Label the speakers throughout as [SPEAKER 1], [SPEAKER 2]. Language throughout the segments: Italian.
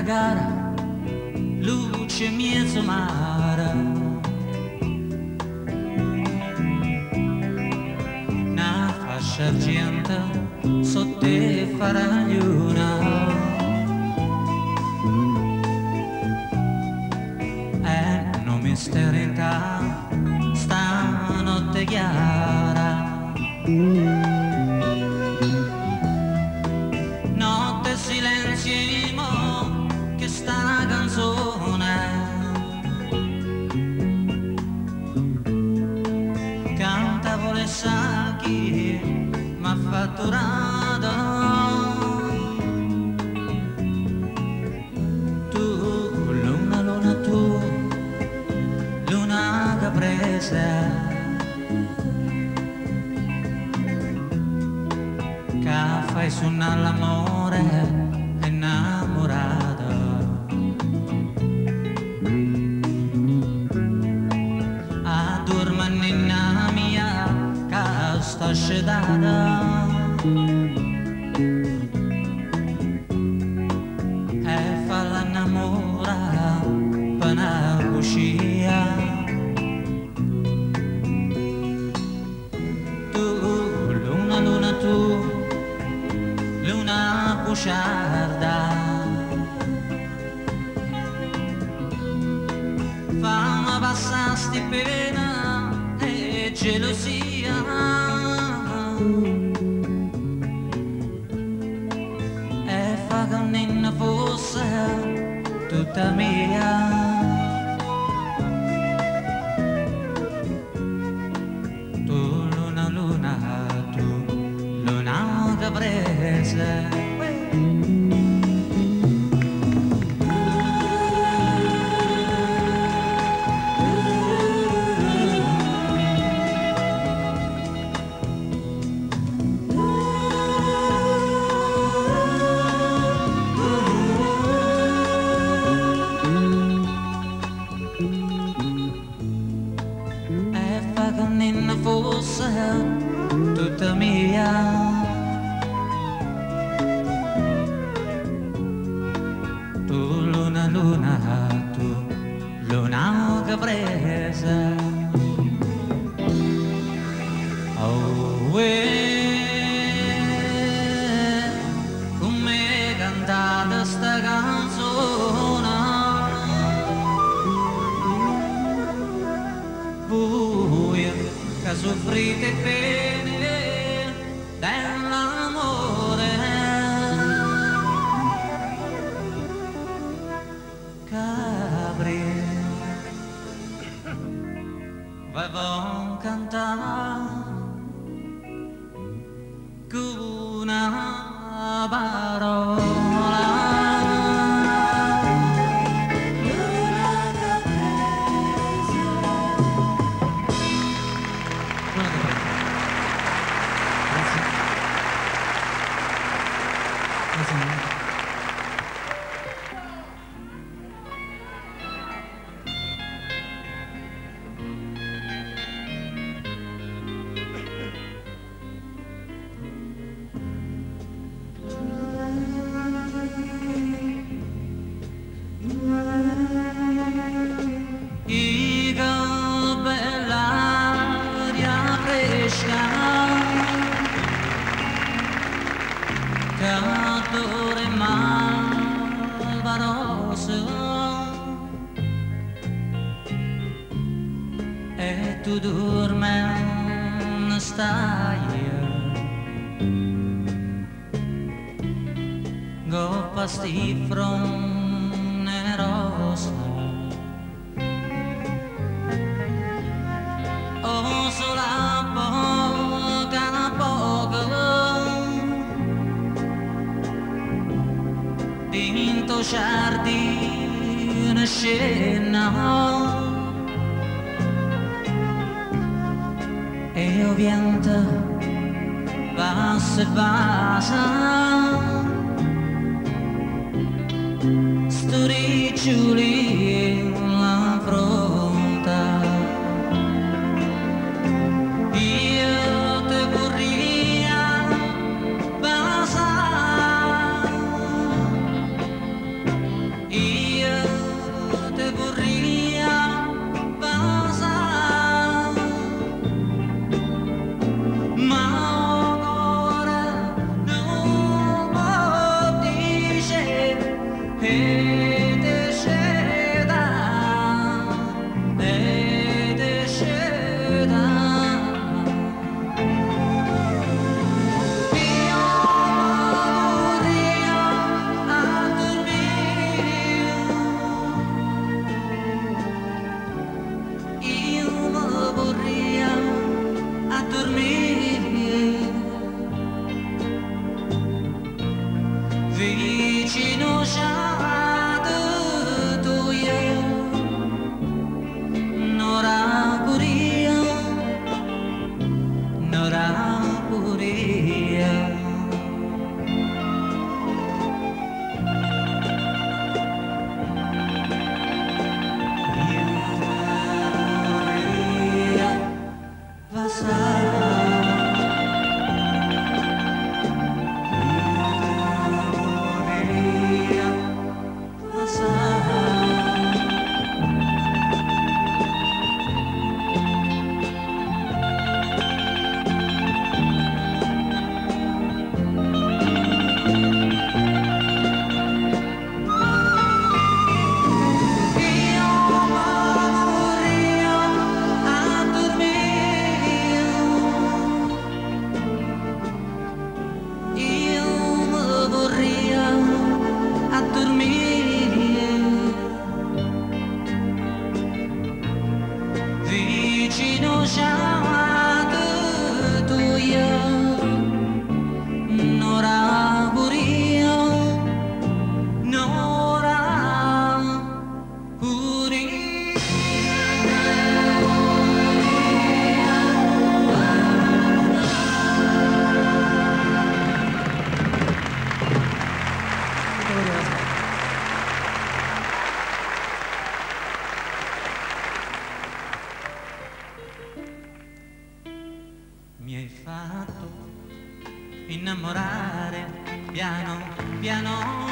[SPEAKER 1] gara, luce mezzo mare, una fascia argenta sotto farà luna, e non mi sterenta stanotte chiara. Notte silenzio che sta una canzone, cantavo le sa chi m'ha fatturato. Tu, luna, luna, tu, luna caprese, che fai suonare l'amore innamorato. Addorma ninna mia che sto scedata, e fa l'annamora per una cucina. Tu, luna, luna, tu, luna bugiarda, fammi passare sti pena e gelosia, e fa che non fosse tutta mia. Tu, luna, luna, tu, luna caprese, fosse tutta mia. Tu, luna, luna, tu, luna caprese. Oh, come cantata sta canzone, voi che soffrite bene dell'amore, Capri, voglio cantare con una parola. Cadore malvaroso, e tu dormi stai goppa sti fronne rosa, o sola poca poca dinto giardino scena, e io vento passa e passa, sto riccioli la fronte, io te vorria passare vicino già de tu io, nora puria, nora puria. Vicino già de tu io, nora puria, nora puria. Mi hai fatto innamorare piano piano,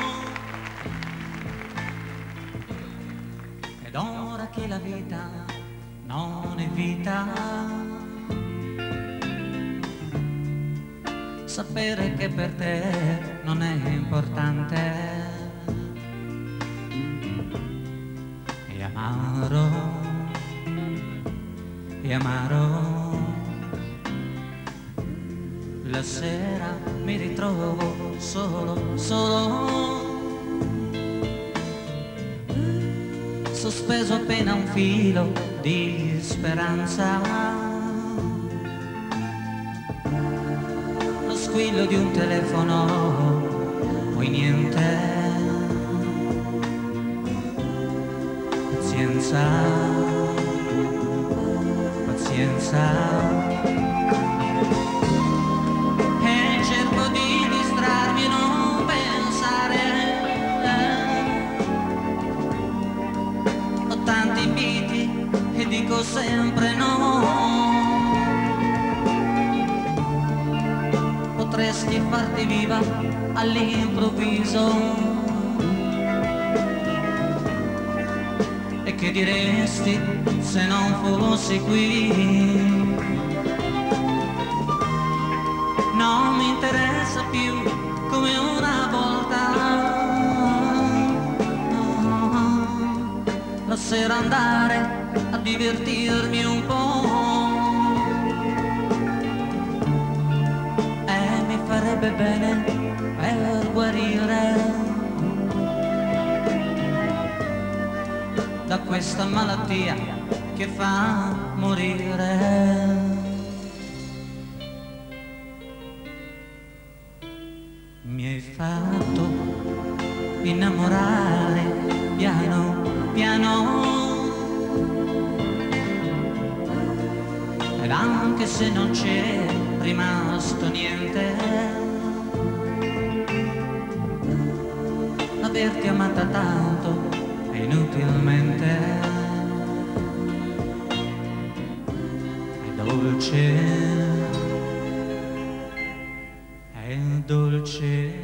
[SPEAKER 1] ed ora che la vita non è vita, sapere che per te non è importante è amaro, è amaro. La sera mi ritrovo solo, sospeso appena un filo di speranza, lo squillo di un telefono, poi niente, pazienza, pazienza. E dico sempre no, potresti farti viva all'improvviso, e che diresti se non fossi qui? Non mi interessa più come una volta, la sera andare a divertirmi un po', e mi farebbe bene per guarire da questa malattia che fa morire. Mi hai fatto innamorare piano piano, ed anche se non c'è rimasto niente, averti amata tanto e inutilmente è dolce, è dolce.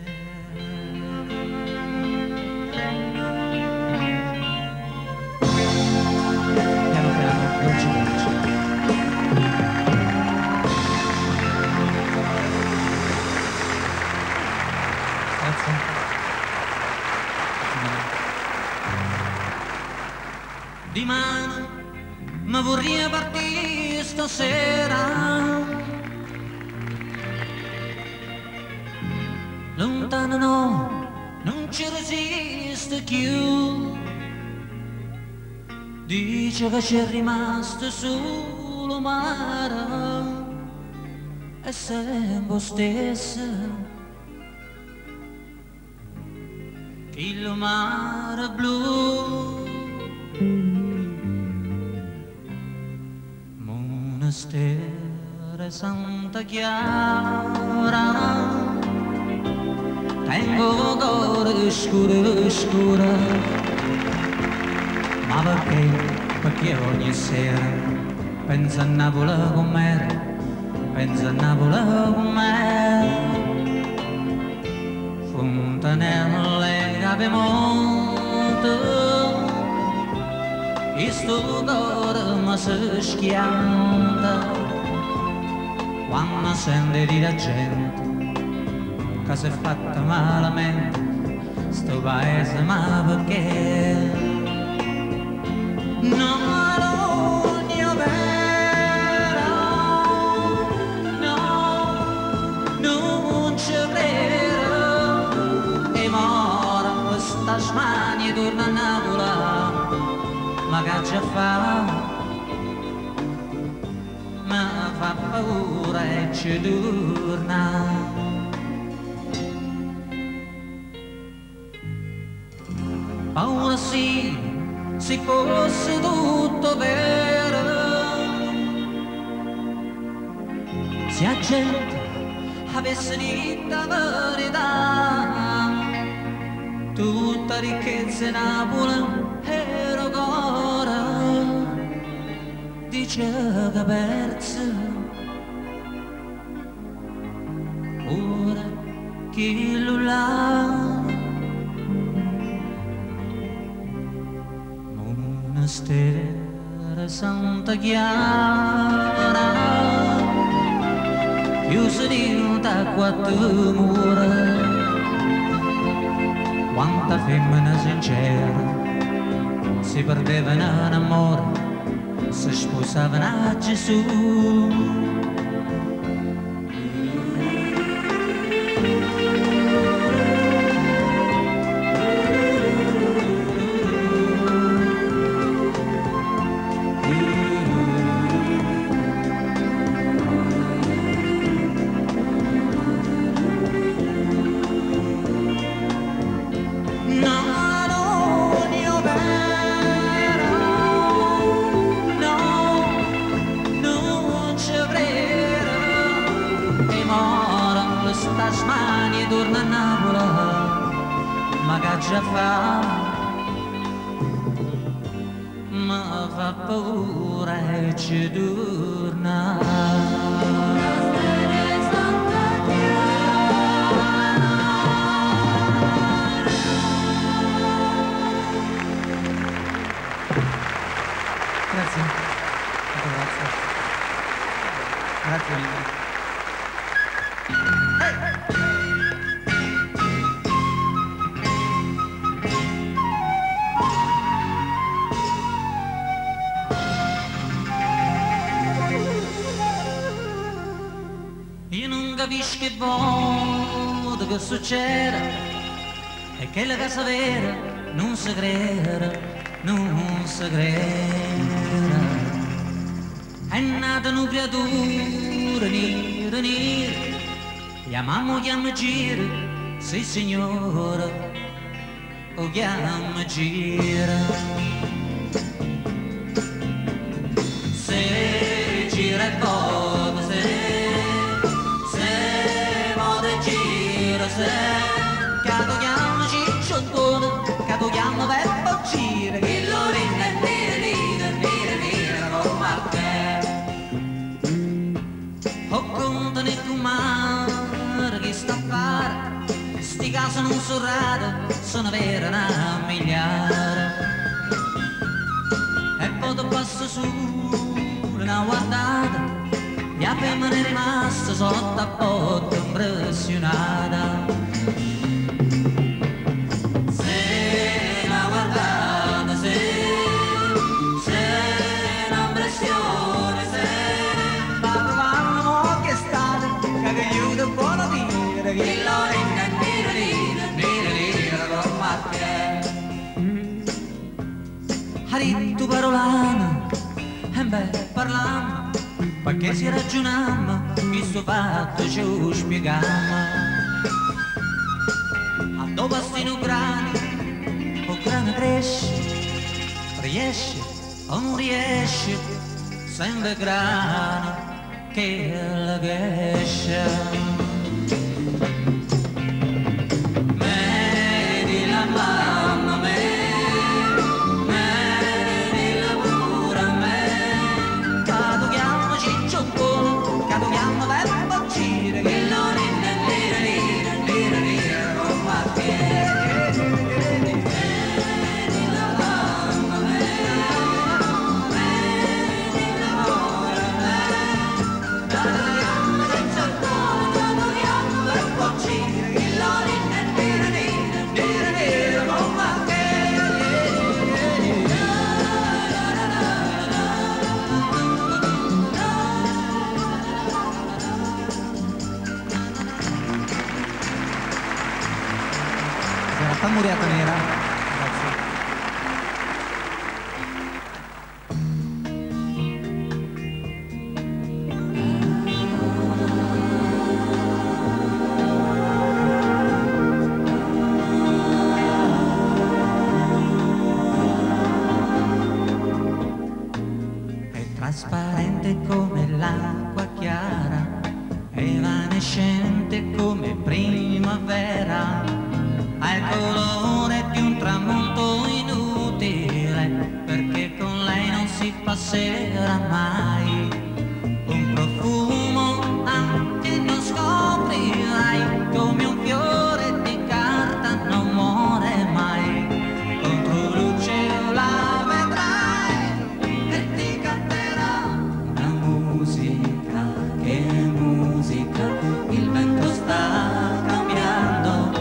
[SPEAKER 1] Di mano, ma vorrei partire stasera, lontano no, non ci resiste più, dice che c'è rimasto solo mare e sempre stessa. il mare blu, monastero Santa Chiara, tengo cuore scuro scuro, ma perché ogni sera penso a Napoli com'era, penso a Napoli com'era. Fontanelle capimonte, e sto cuore mi si schianta quando sente dire gente che si è fatta malamente sto paese, ma perché non l'ogno vera, no, non ci credo, e mora questa smania torna a Napoli, ma che già fa? Mi fa paura e ci torna. Paura sì, se fosse tutto vero, se la gente avesse detto la verità, tutta ricchezza Napoli era ancora, dice che persa, ora chi lo là. Monastero Santa Chiara, chiuso da quattro mura, quanta femmina sincera si perdevano in amore, si sposavano a Gesù. Tasmania torna a Napoli, ma che già fa? Mi fa paura e ci torna.
[SPEAKER 2] Grazie. Grazie. Grazie mille.
[SPEAKER 1] Io non capisco che volta che succede e che la casa vera non si crede, non si crede. È nata una creatura nera, nera, chiamiamo chiama gira, sì signora, o chiama gira. Se gira e volta, che tu chiami Cicciotone, che tu chiami Peppo Gira, che lo rende nera come a te. Ho conto nel mare che sta a fare, sti casi non sono rari, sono vere una migliaia. E poi ti passo su una guardata, e a me ne è rimasta sotto a botte impressionata. Se la guardate, se una impressione, se va trovando che è stata, che aiuta buono dire, che lo rende nera come a te. Ha detto parolana, e beh parlando, perché si ragionava, questo fatto ci spiegava. A dove stino grani, riesci o non riesci, sembra grano che la gescia. Vedi la mamma me, vedi la pure me, cado chiamo ciccioccono, cado chiamo per boccire, che non è lira, non va che.
[SPEAKER 2] Tamburiata nera. Grazie.
[SPEAKER 1] È trasparente come l'acqua chiara, evanescente come primavera. Ha il colore di un tramonto inutile, perché con lei non si passerà mai. Un profumo anche non scoprirai, come un fiore di carta non muore mai. Contro luce la vedrai e ti canterà una musica, che musica, il vento sta cambiando.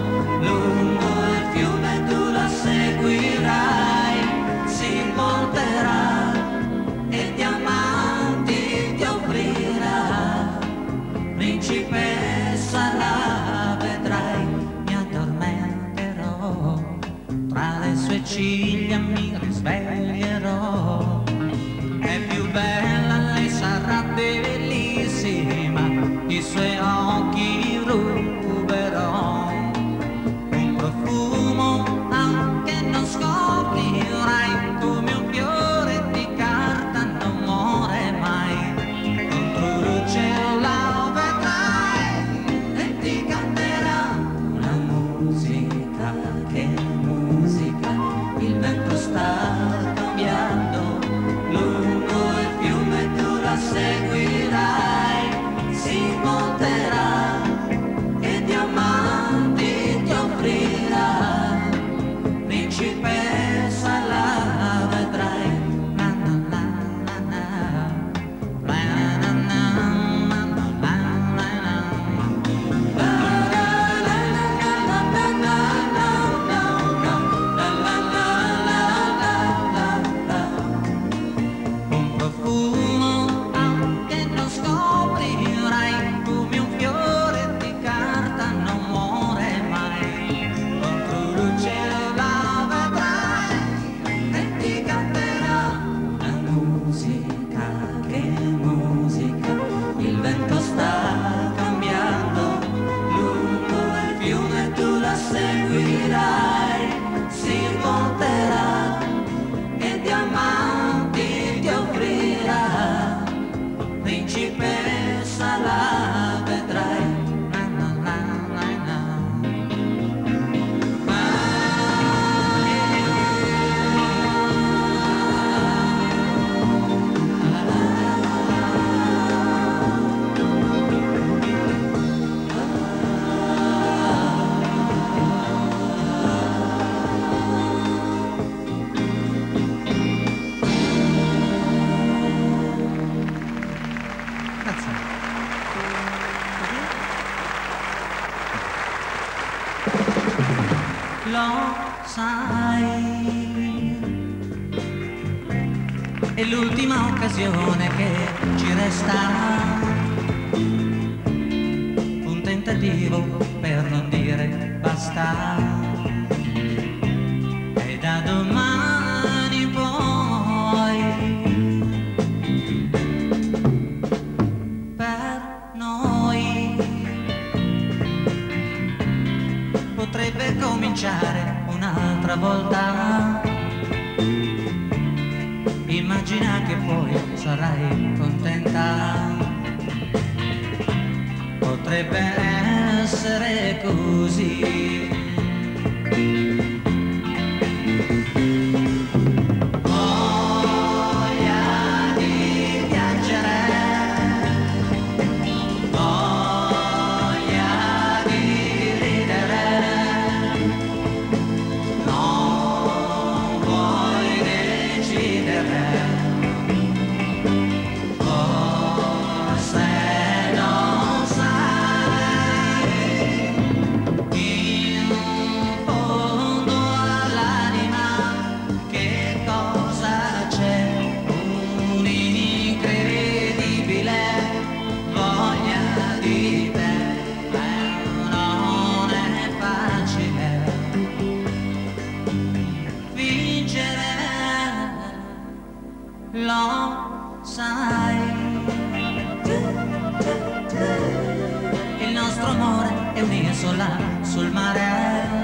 [SPEAKER 1] Seguirai, si volterà e diamanti ti offrirà. Principessa la vedrai, mi addormenterò, tra le sue ciglia mi risveglierò. È più bella, lei sarà bellissima, i suoi occhi ruberò. Un profumo scoprirai, come un fiore di carta non muore mai. Contro luce la vedrai e ti canterà una musica, che musica, il vento sta cambiando lungo il fiume, tu la seguirai, si volterà e diamanti ti offrirà. Principessa la vedrai, na na na na na, na na na na na. Un profumo anche non scoprirai, come un fiore di carta non muore mai. Contro luce il vento sta cambiando lungo il fiume, tu la seguirai, si volterà e diamanti ti offrirà. Principessa la vedrai, na na na na na. Lo sai, è l'ultima occasione che ci resta, un tentativo per non dire basta, e da domani poi per noi potrebbe cominciare un'altra volta. immagina che poi sarai contenta. Potrebbe essere così. Voglia di piangere, voglia di ridere, non vuoi decidere, forse non sai, in fondo all'anima che cosa c'è, un'incredibile voglia di te, non è facile vincere, lo sai. Il nostro amore è un'isola sul mare,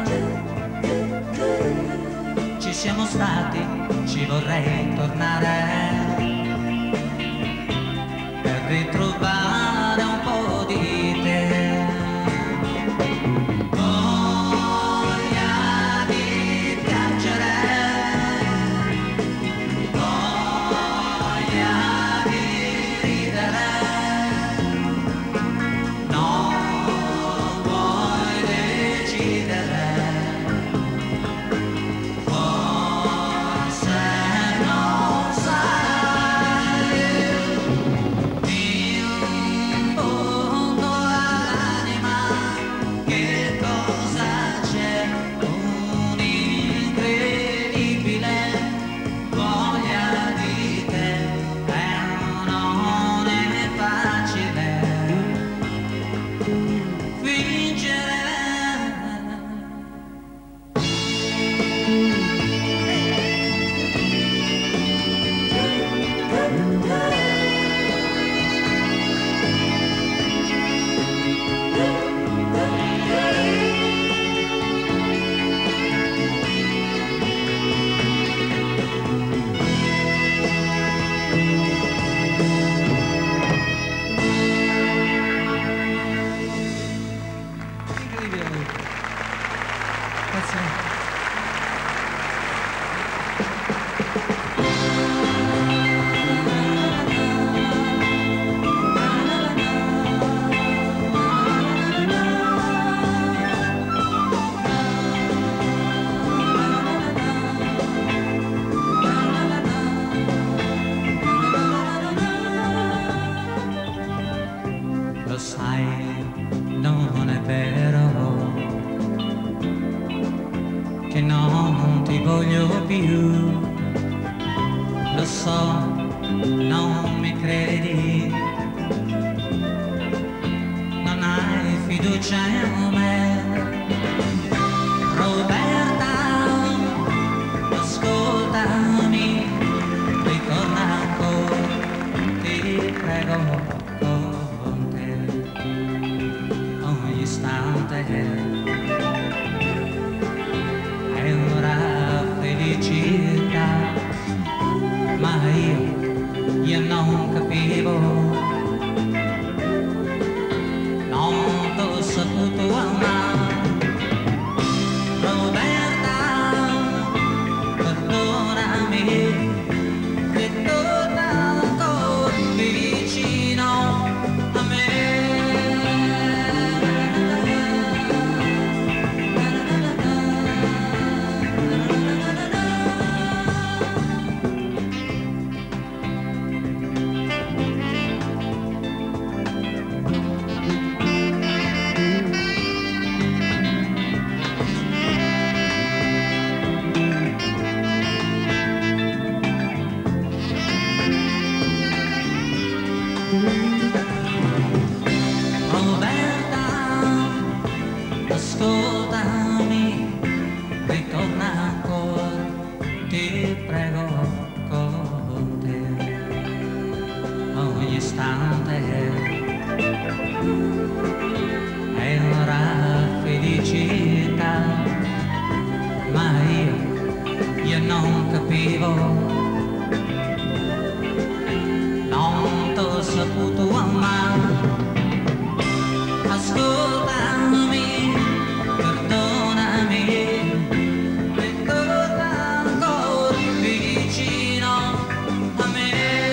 [SPEAKER 1] ci siamo stati, ci vorrei tornare per ritrovare un po' di te. Voglia di piangere, voglia di ridere, non vuoi decidere, forse non sai, in fondo all'anima che cosa c'è, un'incredibile voglia di te, non è facile vincere. Incredibile. Grazie. Lo sai, non è vero che non ti voglio più. Lo so, non mi credi, non hai fiducia in me. Roberta, ascoltami, ritorna ancora, ti prego, con te ogni istante è ora felicità, ma io non capivo, non t'ho saputo amare. Roberta, perdonami, ritorna ancora vicino a me. Roberta, ascoltami, ritorna ancora, ti prego, con te ogni istante è ora felicità, ma io non capivo, saputo amare. Ascoltami, perdonami, ritorna ancora vicino a me.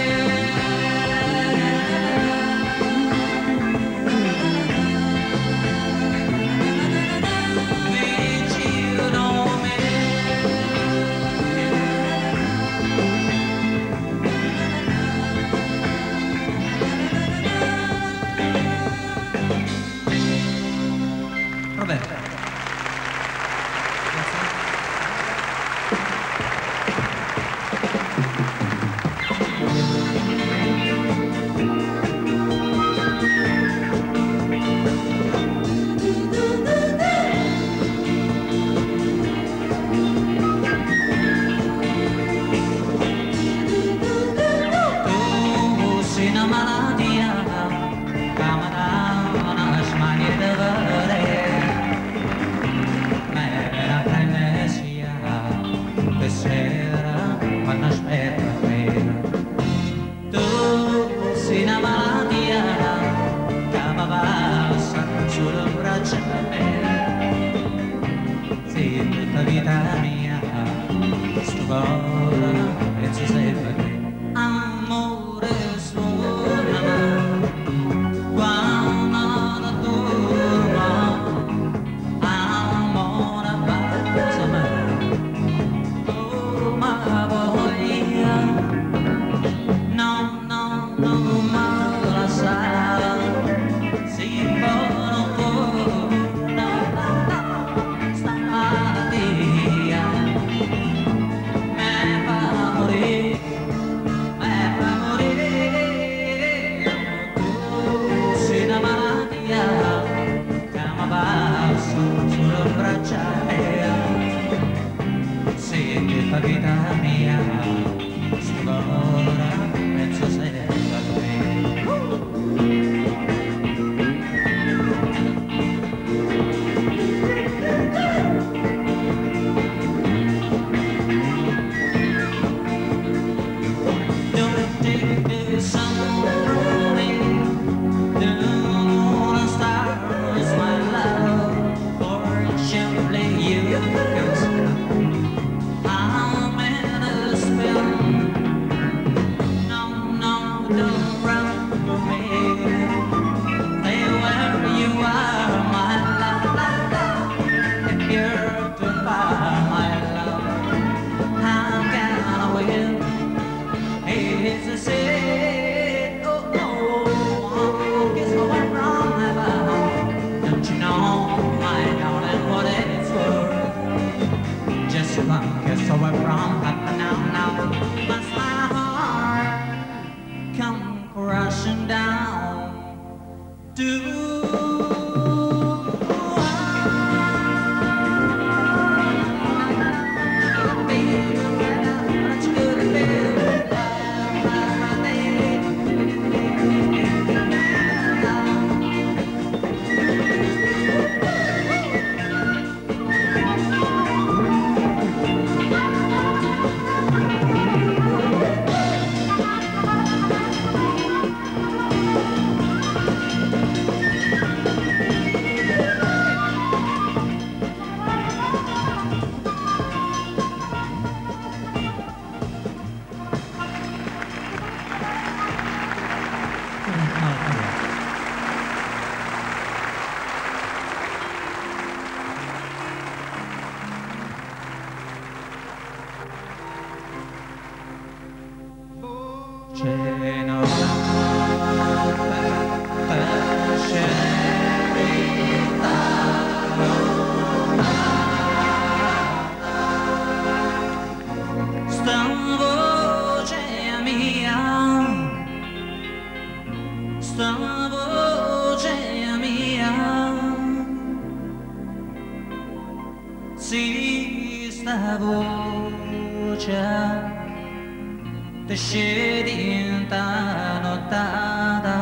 [SPEAKER 1] Roberto. Tu sei una malattia, una smania di avere. Sera, quando aspetta te, tu sei una malattia che mi passa sulle braccia da me. Sei tutta vita mia, sto cuore e ci sei per te. Amore suonami quando non dormo, amore abbracciami. La vita mia, scuola, penso sempre a te. Don't take this on me, don't wanna start my love, fortunately you can stop. Don't run from me. Stay where you are, my love. If you're too far, my love, how can I win? It's a sin. Oh, oh, guess what went wrong, my love? Don't you know, my darling, what it's worth? Just one kiss, so went wrong, but now, must my heart come crashing down to sì, sta voce ti scedi in ta nottata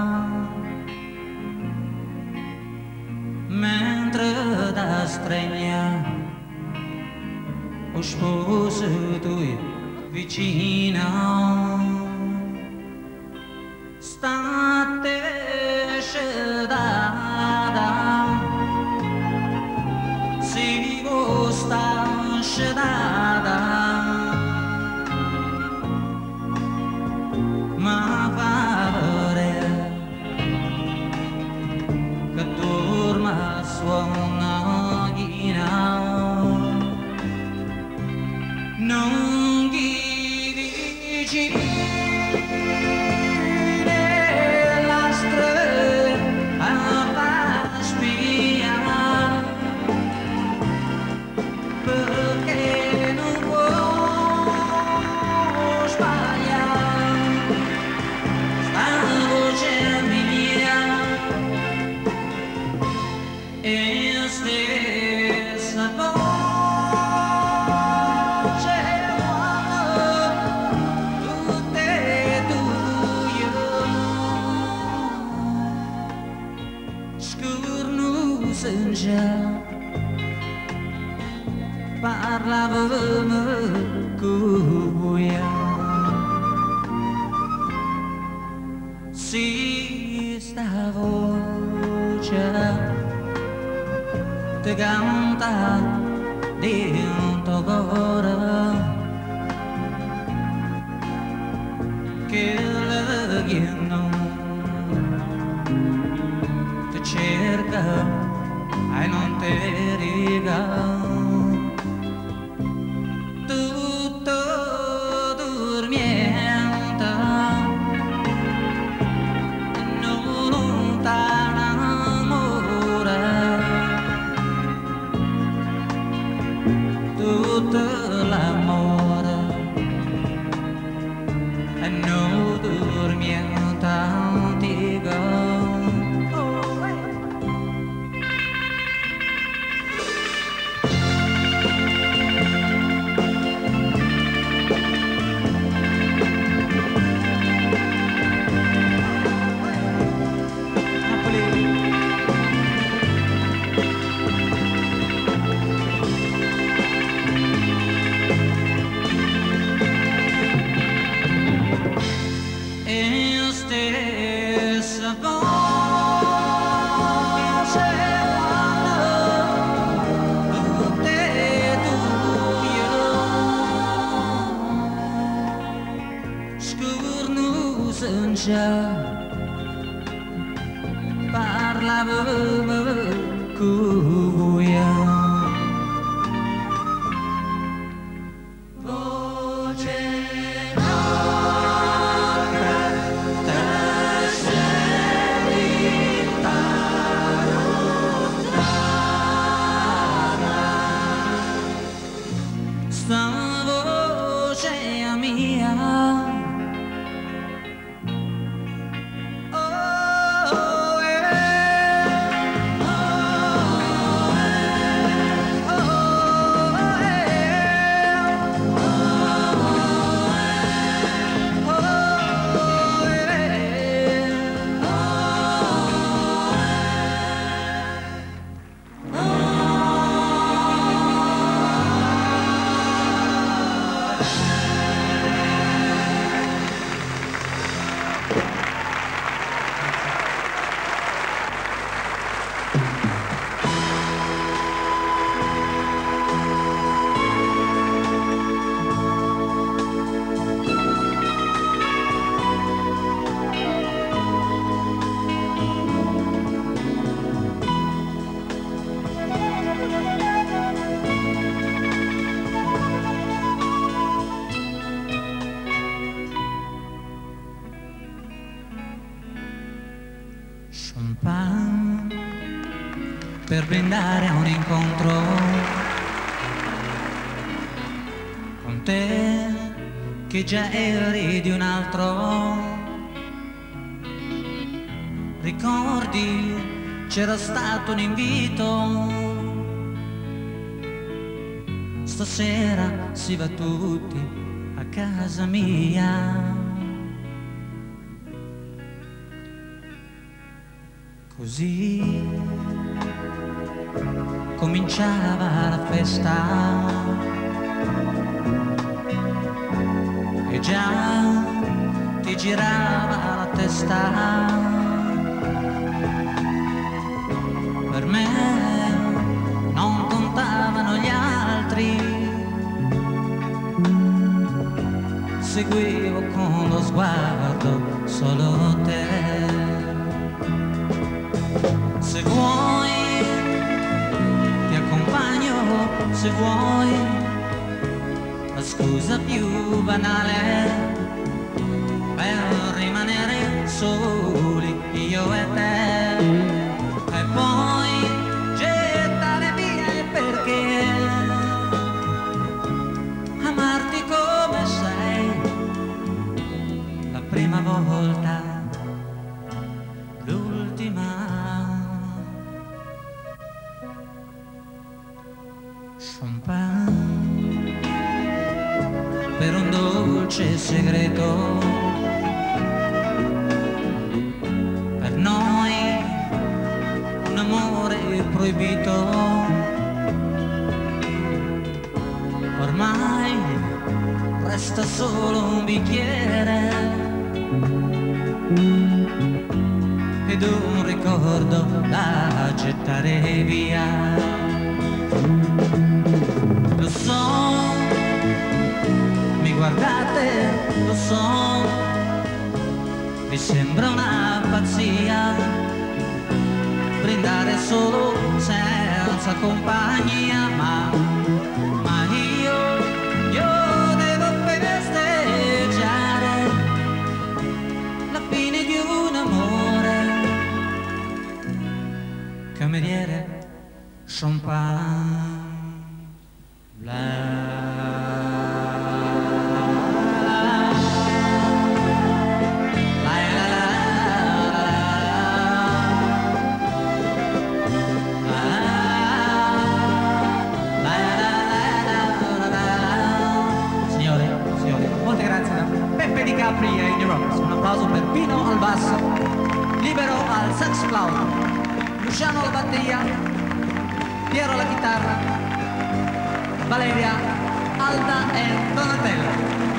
[SPEAKER 1] mentre da stregna o sposo tu vicino sta suona non gli dici la strada spia perché non può sbagliare sta voce mia e stessa voce tutte e due scornusengia parlavamo cuia sì sta voce te canta dentro cuore che la chiamo ti cerca e non ti riga tutto dormienta non t'amore tutto l'amore e non dormienta antica. Parlavamo cuia voce nostra te sei sta voce mia champagne per brindare a un incontro con te che già eri di un altro. Ricordi c'era stato un invito, stasera si va tutti a casa mia. Così cominciava la festa e già ti girava la testa. Per me non contavano gli altri, seguivo con lo sguardo solo te. Se vuoi se vuoi la scusa più banale per rimanere soli io e te, e poi gettare via il perché, amarti come sei la prima volta, l'ultima. Champagne per un dolce segreto, per noi un amore proibito, ormai resta solo un bicchiere ed un ricordo da gettare via. Lo so, mi guardate, lo so, vi sembra una pazzia brindare solo senza compagnia, ma io devo festeggiare la fine di un amore. Cameriere, champagne. Signore, molte grazie da Peppe Di Capri e i New Rockers. Un applauso per Pino al basso, Libero al sax flauto, Luciano alla batteria, Piero alla chitarra, Valeria, Alda e Donatella.